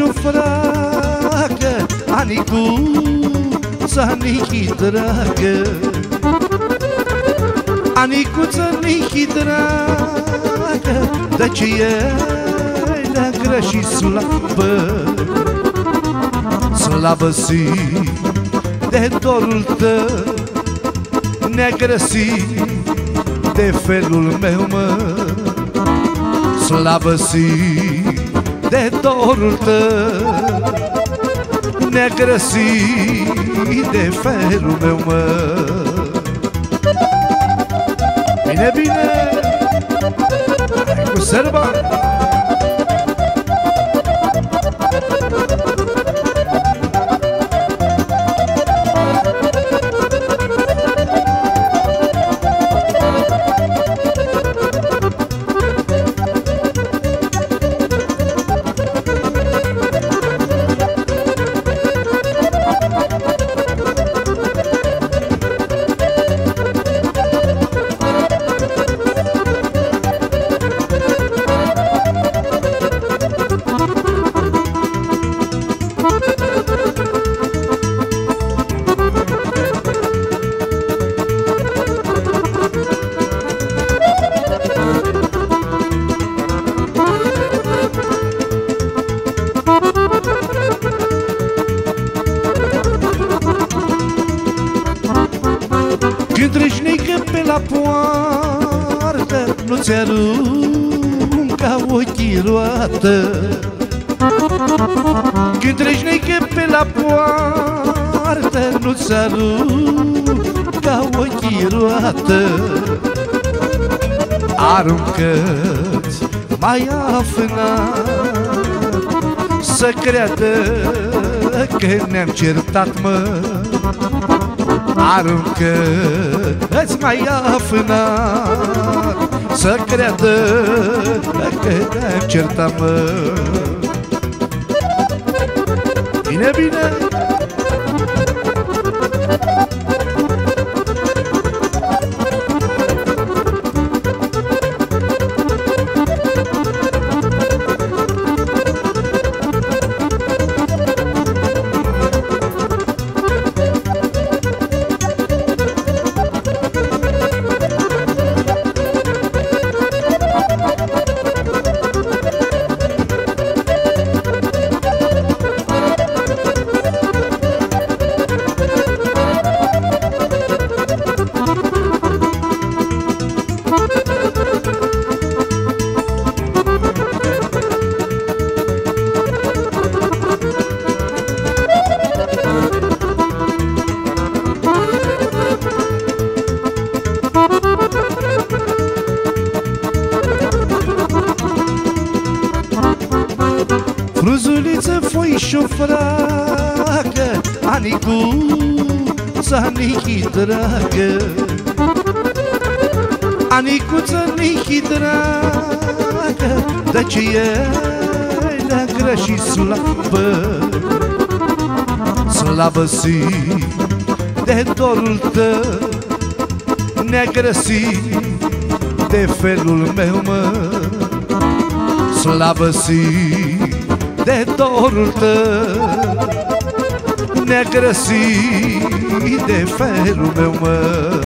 fracă, Anicuța, Nichi, dragă. Anicuța, Nichi, dragă, de ce e neagră și slabă, slabă-si de dorul tău, neagră-si de felul meu, mă. Slabă-si de dorul tău, neagră-si de felul meu, mă. Bine, bine, hai cu serba! Când trășnică pe la poartă, nu-ți arunca ochii roată. Când trășnică pe la poartă, nu-ți arunca ochii roată. Aruncă-ți mai afânat, să creadă că ne-am certat, mă. Aruncă-ți mai afânat, să creadă că ne-am certat, mă. Bine, bine! Fruzuliță, foi și-o fracă, Anicuța, Nichi, dragă. Anicuța, Nichi, dragă, de ce e neagră și slabă, slabă-si de dorul tău, neagră-si de felul meu, mă. Slabă-si de dorul tău, neagră-si de felul meu, mă.